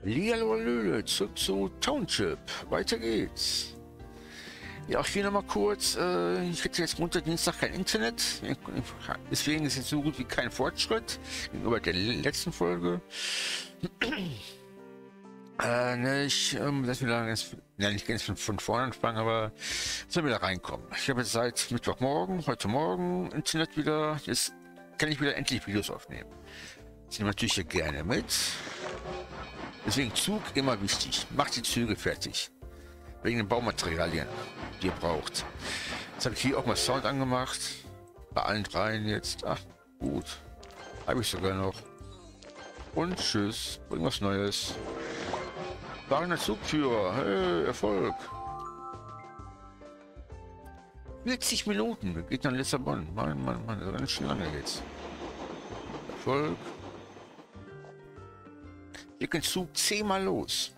Hallihallo, zurück zu Township. Weiter geht's. Ja, auch hier nochmal kurz. Ich hätte jetzt Montag, Dienstag kein Internet. Deswegen ist jetzt so gut wie kein Fortschritt gegenüber der letzten Folge. Ich lass wieder ganz, ja, nicht ganz von vorne anfangen, aber soll wieder reinkommen. Ich habe jetzt seit Mittwochmorgen, heute Morgen Internet wieder. Jetzt kann ich wieder endlich Videos aufnehmen. Das nehme ich natürlich hier gerne mit. Deswegen Zug immer wichtig. Macht die Züge fertig. Wegen den Baumaterialien, die ihr braucht. Jetzt habe ich hier auch mal Sound angemacht. Bei allen dreien jetzt. Ach, gut. Habe ich sogar noch. Und tschüss. Irgendwas Neues. Fahrender Zugführer. Hey, Erfolg. 40 Minuten. Geht nach Lissabon. Mann. Das ist ganz schön lange jetzt. Erfolg. Hier geht Zug 10-mal los.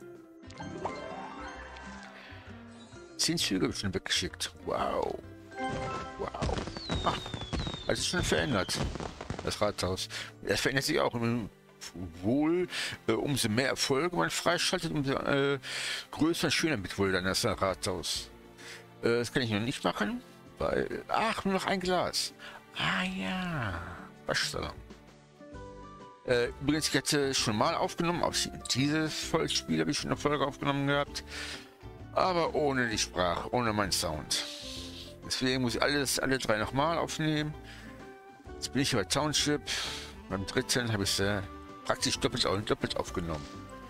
10 Züge habe ich schon weggeschickt. Wow. Ach, das ist schon verändert. Das Rathaus. Das verändert sich auch. Wohl, umso mehr Erfolge man freischaltet, umso größer und schöner wird wohl dann das Rathaus. Das kann ich noch nicht machen, weil... Ach, nur noch ein Glas. Ah ja. Waschsalon. Übrigens, ich hatte schon mal aufgenommen, auch dieses Spiel habe ich schon eine Folge aufgenommen gehabt, aber ohne die Sprache, ohne meinen Sound. Deswegen muss ich alle drei nochmal aufnehmen. Jetzt bin ich bei Township. Beim dritten habe ich es praktisch doppelt aufgenommen.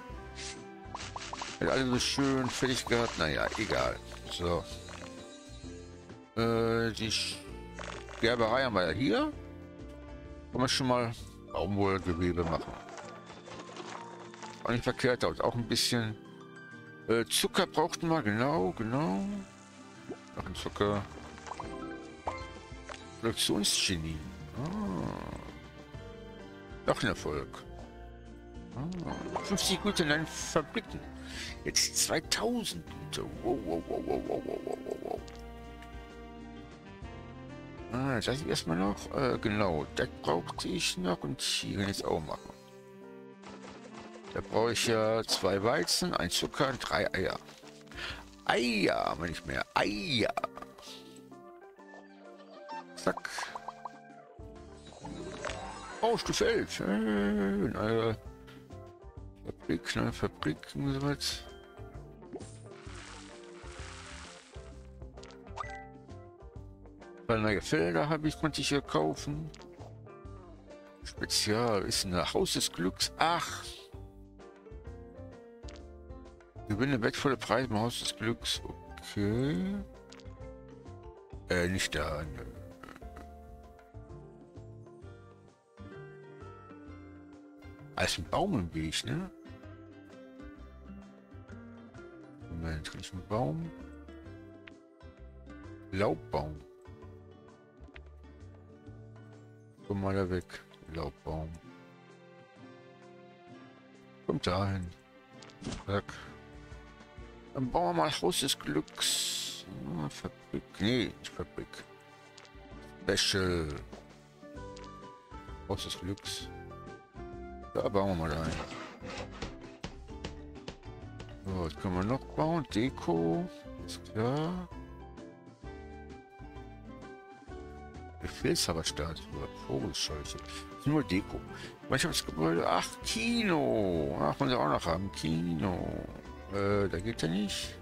Hat alle so schön fertig gehabt, naja, egal. So. Die Gerberei haben wir ja hier. Kann man schon mal Baumwollgewebe machen. Auch nicht verkehrt, dauert auch ein bisschen. Zucker brauchten wir, genau. Noch ein Zucker. Produktionsgenie. Noch ein Erfolg. 50 Güter in den Fabriken. Jetzt 2000 Güter. Wow. Das ich erstmal noch. Genau, das brauchte ich noch und hier kann ich jetzt auch machen. Da brauche ich ja 2 Weizen, 1 Zucker und 3 Eier. Eier haben wir nicht mehr. Eier. Zack. Oh, Stufe 11. Neue Fabrik und so was. Neue Felder konnte ich hier kaufen. Spezial ist ein Haus des Glücks. Ach. Gewinne wertvolle Preise im Haus des Glücks. Okay. Nicht da. Nö. Da ist ein Baum im Weg, ne? Moment, kann ich einen Baum? Laubbaum. Komm mal da weg, Laubbaum. Kommt dahin. Zack. Dann bauen wir mal Haus des Glücks. Fabrik. Nee, nicht Fabrik. Special. Haus des Glücks. Da bauen wir mal ein. So, was können wir noch bauen? Deko. Ist klar. Befehlshaberstatue, Vogelscheuche. Nur Deko. Ich habe das Gebäude. Ach, Kino. Ach, wollen sie auch noch haben. Kino. Da geht er nicht.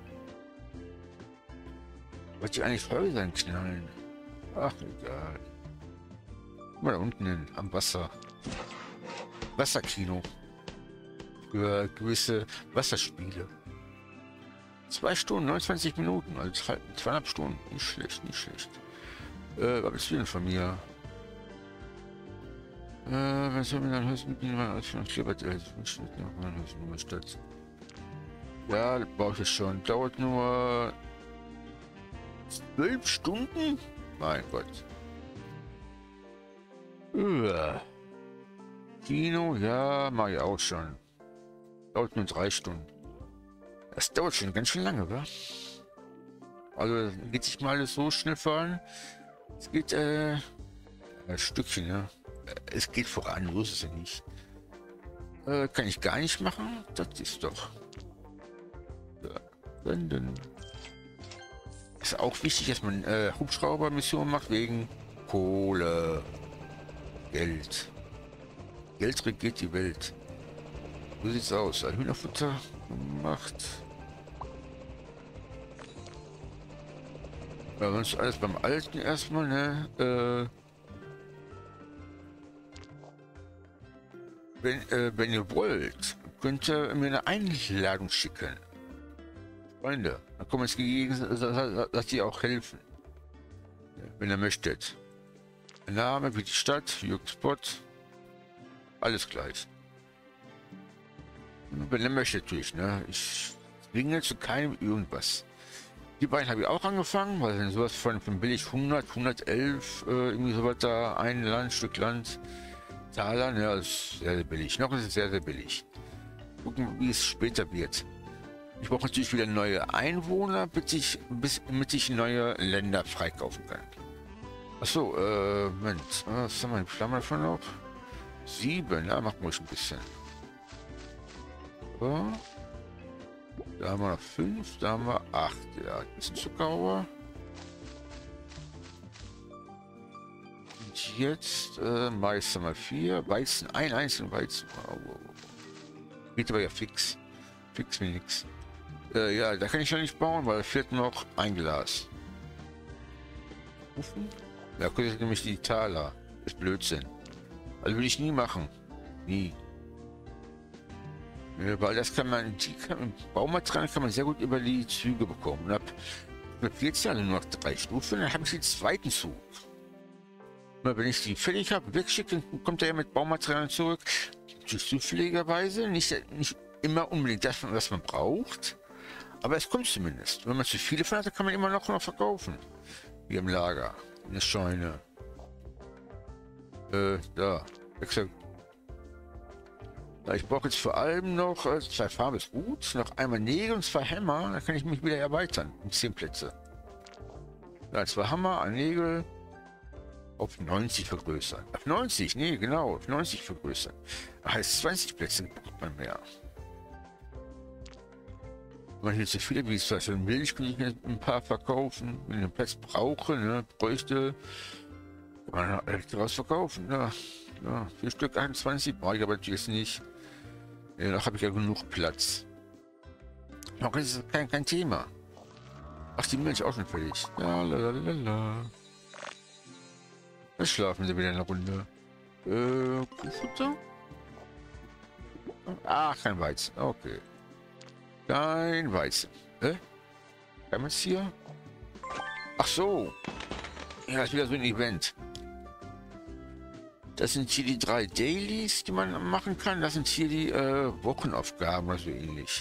Wollte ich eigentlich Häusern knallen? Ach, egal. Mal da unten hin, am Wasser. Wasserkino. Für gewisse Wasserspiele. 2 Stunden, 29 Minuten, also 2,5 Stunden. Nicht schlecht. Was willst du denn von mir? Was soll mir dann höchstens Stadt? Ja, das brauche ich schon. Dauert nur 12 Stunden? Mein Gott. Kino, ja, mache ich auch schon. Dauert nur 3 Stunden. Das dauert schon ganz schön lange, wa? Also geht sich mal alles so schnell voran. Es geht ein Stückchen, ja. Es geht voran, so ist es ja nicht. Kann ich gar nicht machen. Das ist doch. Senden. Ist auch wichtig, dass man Hubschrauber-Missionen macht wegen Kohle. Geld. Geld regiert die Welt. So sieht's aus. Ein Hühnerfutter gemacht. Ja, sonst alles beim Alten erstmal, ne? Wenn ihr wollt, könnt ihr mir eine Einladung schicken. Freunde, dann kommen es gegen, dass die auch helfen. Wenn ihr möchtet. Der Name, wie die Stadt, Jürgen Spot. Alles gleich. Wenn ihr möchtet natürlich, ne? Ich zwinge zu keinem irgendwas. Die beiden habe ich auch angefangen, weil dann sowas von billig 100, 111, irgendwie sowas da, ein Stück Land. Zahlen, ja, ist sehr, sehr billig. Noch ist es sehr, sehr billig. Gucken, wie es später wird. Ich brauche natürlich wieder neue Einwohner, damit ich neue Länder freikaufen kann. Achso, Moment. Was haben wir in Flammen davon noch? 7, ja, machen wir ein bisschen. So. Da haben wir noch 5, da haben wir 8. Ja, ein bisschen Zuckerrohr. Und jetzt Mais haben wir 4. Weizen, ein einzelnen Weizen. Geht aber ja fix. Fix mir nichts. Ja, da kann ich ja nicht bauen, weil fehlt noch ein Glas. Rufen? Da kostet nämlich die Taler. Ist Blödsinn. Also will ich nie machen. Nie. Ja, weil das kann man, Baumaterialien kann man sehr gut über die Züge bekommen. Und ab 14 also nur noch 3 Stufen, dann habe ich den zweiten Zug. Und wenn ich die fertig habe, wegschicke, dann kommt er ja mit Baumaterialien zurück. Zufälligerweise nicht immer unbedingt das, was man braucht. Aber es kommt zumindest. Wenn man zu viele von hat, dann kann man immer noch verkaufen. Hier im Lager, in der Scheune. Da. Ich brauche jetzt vor allem noch 2 Farben ist gut, noch einmal Nägel und 2 Hämmer, dann kann ich mich wieder erweitern um 10 Plätze. Ja, 2 Hammer, ein Nägel auf 90 vergrößern. Auf 90, nee, genau, auf 90 vergrößern. Das heißt 20 Plätze braucht man mehr. Wenn man hier zu viele, wie es zum Beispiel Milch, kann ich ein paar verkaufen. Wenn ich einen Platz brauche, ne, bräuchte, kann man daraus verkaufen. Ja, ja, 4 Stück 21 brauche ich aber natürlich nicht. Ja, noch habe ich ja genug Platz. Noch ist es kein Thema. Ach, die Milch auch schon fertig. Ja, lalalala. Jetzt schlafen sie wieder eine Runde. Kuhfutter? Ach, kein Weizen. Okay. Kein Weizen. Kann man es hier? Ach so. Ja, ist wieder so ein Event. Das sind hier die 3 Dailies, die man machen kann. Das sind hier die Wochenaufgaben oder so ähnlich.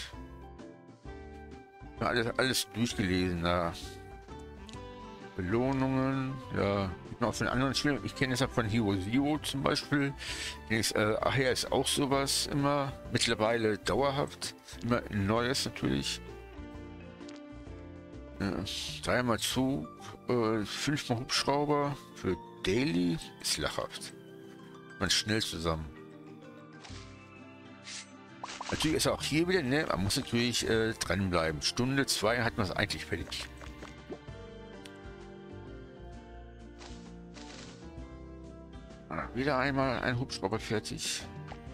Ja, alles durchgelesen. Ja. Belohnungen. Ja, auch von anderen Spielen. Ich kenne es ja von Hero Zero zum Beispiel. Ach ja, ist auch sowas immer. Mittlerweile dauerhaft. Immer Neues natürlich. Ja, 3-mal Zug. 5-mal Hubschrauber. Für Daily ist lachhaft. Man schnell zusammen. Natürlich ist auch hier wieder, ne? Man muss natürlich dranbleiben. Stunde 2 hat man es eigentlich fertig. Wieder einmal ein Hubschrauber fertig.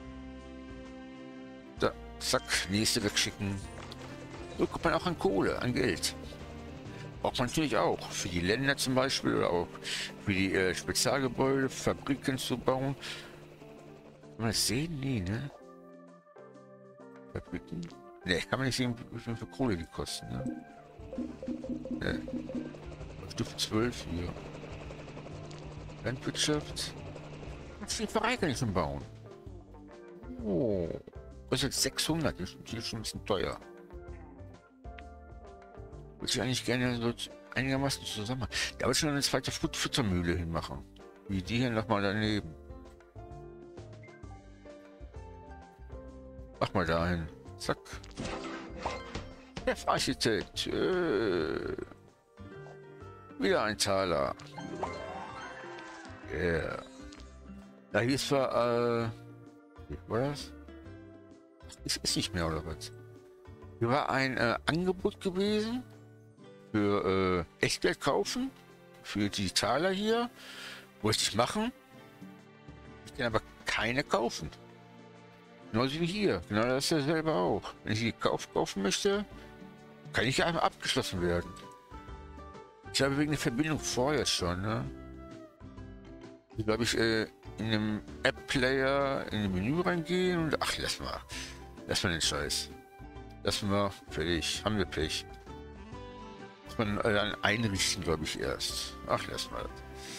Da, zack, nächste wegschicken. So kommt man auch an Kohle, an Geld. Braucht man natürlich auch. Für die Länder zum Beispiel oder auch für die Spezialgebäude, Fabriken zu bauen. Kann man das sehen? Nee, ne? Fabriken? Ne, kann man nicht sehen, wie viel für Kohle die kosten, ne? Ne. Stufe 12 hier. Landwirtschaft. Die Pfarrei kann ich schon bauen. Oh. Das ist jetzt 600. Das ist schon ein bisschen teuer. Würde ich eigentlich gerne so einigermaßen zusammen machen. Da würde ich schon eine zweite Futtermühle hinmachen. Wie die hier nochmal daneben. Mach mal dahin. Zack. Chefarchitekt. Wieder ein Taler. Yeah. Da hieß war, wie war das? Ist nicht mehr, oder was? Hier war ein Angebot gewesen für Echtgeld kaufen. Für die Taler hier. Wollte ich machen. Ich kann aber keine kaufen. Genauso wie hier. Genau das ist ja selber auch. Wenn ich die kaufen möchte, kann ich einfach abgeschlossen werden. Ich habe wegen der Verbindung vorher schon, ne? Hier glaube ich in dem App-Player in den Menü reingehen und ach, lass mal. Lass mal den Scheiß. Lass mal, fertig. Haben wir Pech. Muss man dann einrichten, glaube ich, erst. Ach, lass mal.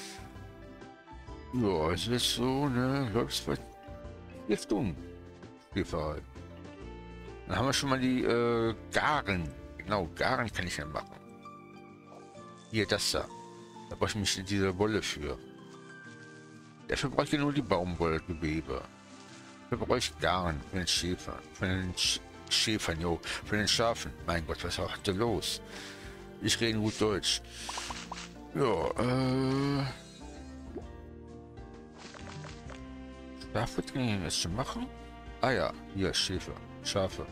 Ja, es ist so, ne? Läuft bei 4 Stunden. Spielverhalten. Dann haben wir schon mal die Garen. Genau, Garen kann ich ja machen. Hier, das da. Da brauche ich mich diese Wolle für. Dafür brauche ich nur die Baumwollgewebe. Dafür brauche ich Garn für den Schäfer. Für den Schäfern, jo. Für den Schafen. Mein Gott, was ist da los? Ich rede gut Deutsch. Ja, Schafetraining ist zu machen. Ah ja, hier Schäfer. Schafe.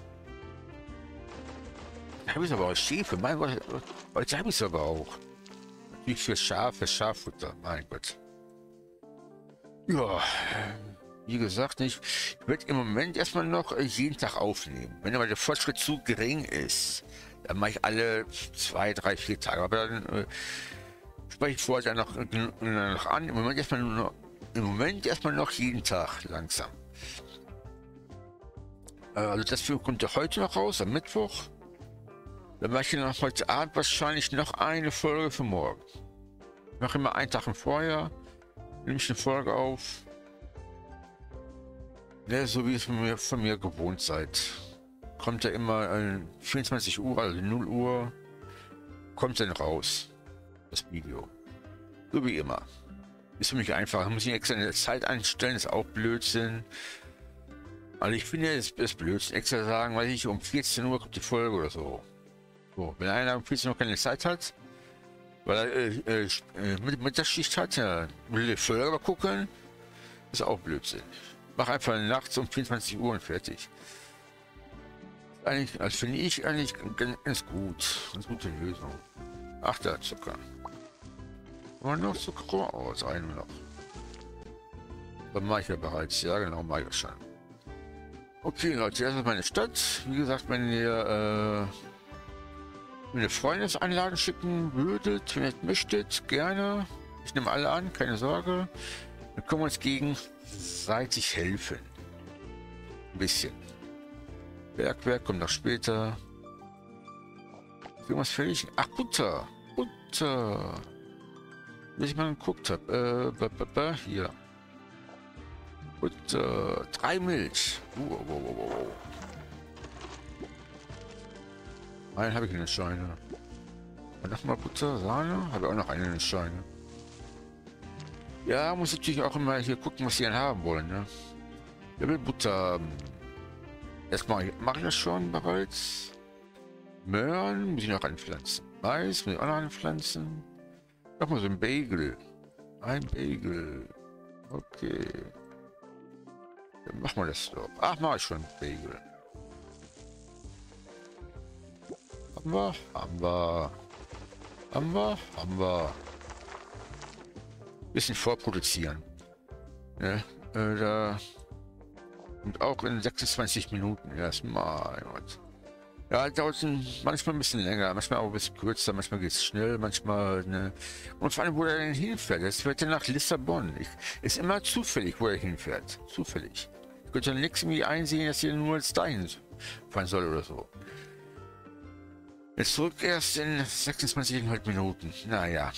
Da habe ich aber auch Schäfe. Mein Gott, heute habe ich es aber auch. Natürlich für Schafe, Schaffutter. Mein Gott. Ja, wie gesagt, ich werde im Moment erstmal noch jeden Tag aufnehmen. Wenn aber der Fortschritt zu gering ist, dann mache ich alle 2, 3, 4 Tage. Aber dann spreche ich vorher noch an. Im Moment erstmal noch jeden Tag langsam. Also das kommt ja heute noch raus, am Mittwoch. Dann mache ich noch heute Abend wahrscheinlich noch eine Folge für morgen. Ich mache immer einen Tag im Vorjahr. Nehme ich eine Folge auf. Ja, so wie es von mir gewohnt seid. Kommt ja immer 24 Uhr, also 0 Uhr, kommt dann raus. Das Video. So wie immer. Ist für mich einfach. Da muss ich extra eine Zeit einstellen, ist auch Blödsinn. Also ich finde es ist Blödsinn. Extra sagen, weiß ich, um 14 Uhr kommt die Folge oder so. So, wenn einer um 14 Uhr keine Zeit hat, weil er mit der Schicht hat, ja, will die Folge aber gucken, ist auch Blödsinn. Mach einfach nachts um 24 Uhr und fertig. Eigentlich, also finde ich eigentlich ganz gut. Ganz gute Lösung. Ach, da Zucker. Und noch Zucker aus, einen noch. Das mache ich ja bereits, ja genau, mache ich schon. Okay Leute, das ist meine Stadt. Wie gesagt, wenn ihr eine Freundesanladung schicken würdet, wenn ihr möchtet, gerne. Ich nehme alle an, keine Sorge. Dann können wir uns gegenseitig helfen. Ein bisschen. Bergwerk kommt noch später. Irgendwas fertig? Ach, Butter. Butter. Bis ich mal geguckt habe. Hier. Butter. 3 Milch. Wow. Einen habe ich in den Scheine. Und nochmal Butter, Sahne. Habe ich auch noch einen in den Scheine. Ja, muss natürlich auch immer hier gucken, was sie dann haben wollen. Ne? Wer will Butter haben? Erstmal mache ich das schon bereits. Möhren muss ich noch anpflanzen. Mais muss ich auch noch anpflanzen. Nochmal so ein Bagel. Ein Bagel. Okay. Dann machen wir das doch. Ach, mache ich schon Bagel. Haben wir. Bisschen vorproduzieren. Ne? Da. Und auch in 26 Minuten erstmal. Ja, dauert manchmal ein bisschen länger, manchmal auch ein bisschen kürzer, manchmal geht es schnell, manchmal, ne. Und vor allem, wo er denn hinfährt. Das fährt ja nach Lissabon. Ist immer zufällig, wo er hinfährt. Zufällig. Ich könnte ja nichts irgendwie einsehen, dass er nur jetzt dahin fahren soll oder so. Jetzt zurück erst in 26,5 Minuten. Naja.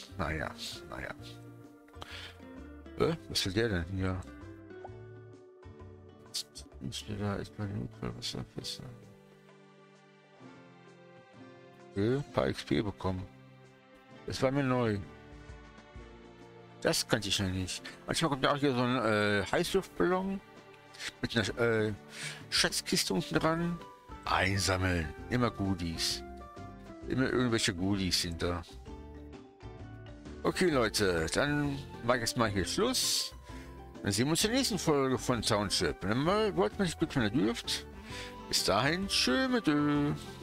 Was will der denn hier? Da ist bei Notfallwasserfässer. Okay, ein paar XP bekommen. Das war mir neu. Das kannte ich noch nicht. Manchmal kommt ja auch hier so ein Heißluftballon mit einer Schatzkiste unten dran. Einsammeln. Immer Goodies. Immer irgendwelche Goodies sind da. Okay, Leute, dann mache ich jetzt mal hier Schluss. Dann sehen wir uns in der nächsten Folge von Township. Wenn ihr mal wollt, wenn ich gut, wenn ihr dürft. Bis dahin, tschö mit Ö.